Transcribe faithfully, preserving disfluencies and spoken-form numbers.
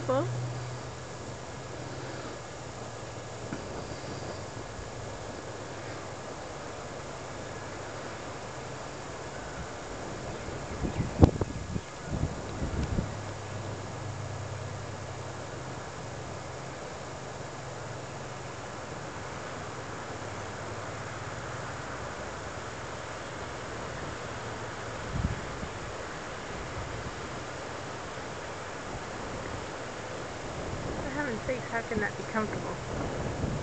comfortable? For heaven's sakes, how can that be comfortable?